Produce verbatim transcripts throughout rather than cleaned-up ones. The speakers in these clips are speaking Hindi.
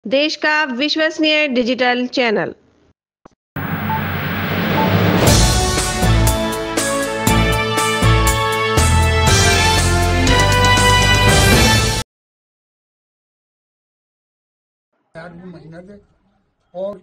देश का विश्वसनीय डिजिटल चैनल। यार वो महीना से और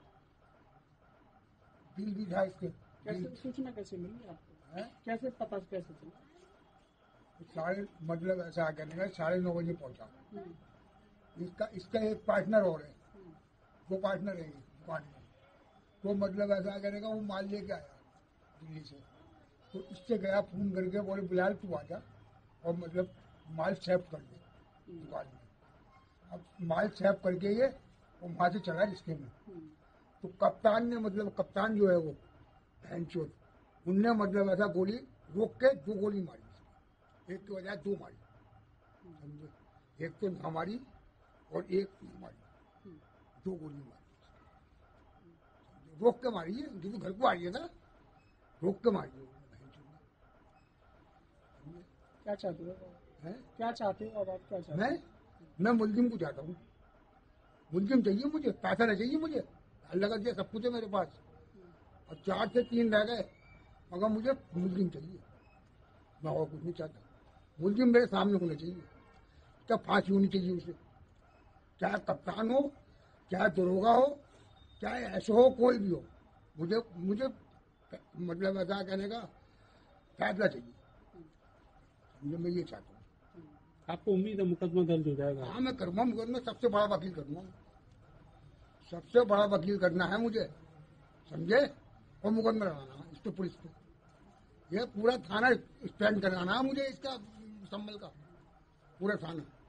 बिल भी था इसके। कैसे सूचना कैसे मिली आपको? है? कैसे पता कैसे चला? साढ़े मतलब ऐसा करने का साढ़े नौ बजे पहुंचा। इसका इसका एक पार्टनर और है, दो पार्टनर है दुकान में। तो मतलब ऐसा करेगा वो माल लेके आया दिल्ली से, तो इससे गया फोन करके बोले बिलाल तू आ जा और मतलब माल सेफ कर दे दुकान में। अब माल सेफ करके ये वो वहाँ से चला रिश्ते में। तो कप्तान ने मतलब कप्तान जो है वो भैंचोद, उनने मतलब ऐसा गोली रोक के दो गोली मारी, एक की बजाय दो मारी, समझे? एक तो हमारी और एक हमारी, दो गोली मारी रोक के मारी है, क्योंकि घर को आ रही है ना, रोक के मारी है। क्या चाहते हो? है? क्या चाहते हो अब आप? क्या चाहते मैं मैं मुलजिम को चाहता हूँ, मुलजिम चाहिए मुझे, पैसा नहीं चाहिए मुझे, अल्लाह का दिया सब कुछ है मेरे पास, और चार से तीन रह गए, मगर मुझे मुलजिम चाहिए, मैं और कुछ नहीं चाहता। मुलजिम मेरे सामने होना चाहिए, तब फांसी होनी चाहिए उसे, चाहे कप्तान हो, चाहे दरोगा हो, चाहे ऐसे हो, कोई भी हो, मुझे मुझे मतलब ऐसा कहने का फैसला चाहिए, मैं ये चाहता हूँ। आपको उम्मीद है मुकदमा दर्ज हो जाएगा? हाँ मैं करूँगा मुकदमा, सबसे बड़ा वकील करूँगा, सबसे बड़ा वकील करना है मुझे, समझे? और मुकदमा लड़ाना है इस पे, पुलिस पे, ये पूरा थाना स्टैंड कराना है मुझे, इसका संभल का पूरा थाना।